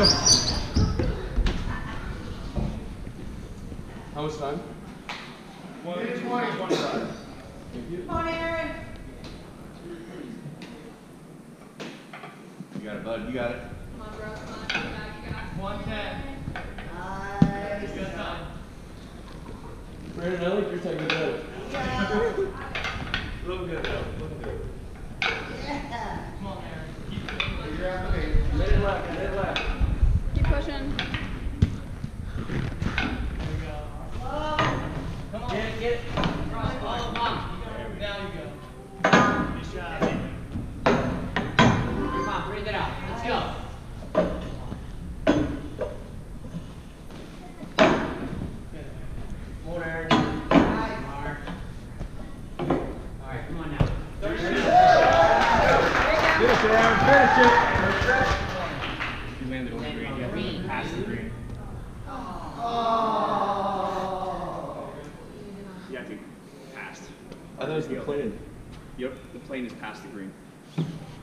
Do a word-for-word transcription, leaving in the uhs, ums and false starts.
How much time? one twenty, twenty-five. Thank you. Come on, Aaron. You got it, bud. You got it. Come on, bro. Come on. You got it. You got it. one ten. Nice. Good time. Brandon, I like your technique better. Looking good, though. Looking good. Yeah. Come on, Aaron. Keep it. You're out of the Let it left. Let it left. Keep pushing. There we go. Oh. Come on. Get it, get it. Cross ball. Come on. Now you go. Good shot. Come on, breathe it out. Let's go. More, Aaron. Mark. All right, come on now. Finish it, Aaron. Finish it. You landed on the green. You have to pass the green. You have to pass. I thought it was the plane. Yep, the plane is past the green.